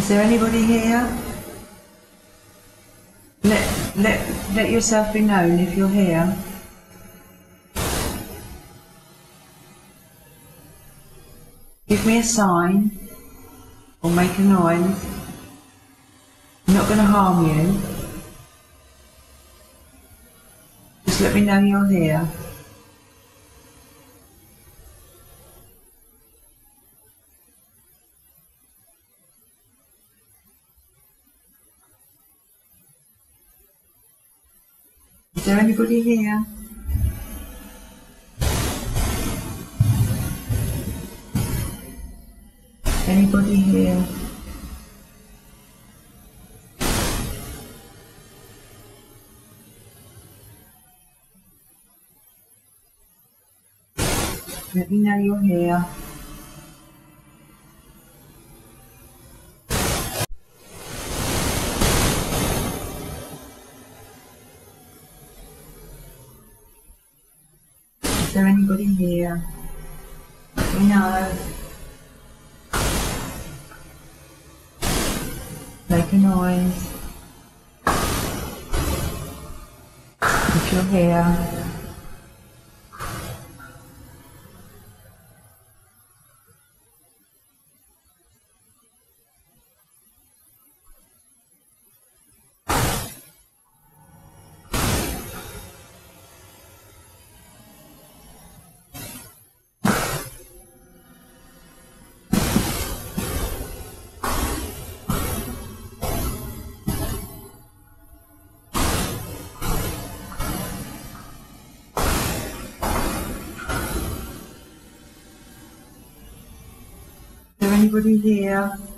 there anybody here? Let yourself be known if you're here. Give me a sign or make a noise. I'm not going to harm you. Just let me know you're here. Is there anybody here? Anybody here? Let me know you're here. Is there anybody here? Let me know. Make a noise if you're here. Is there anybody here?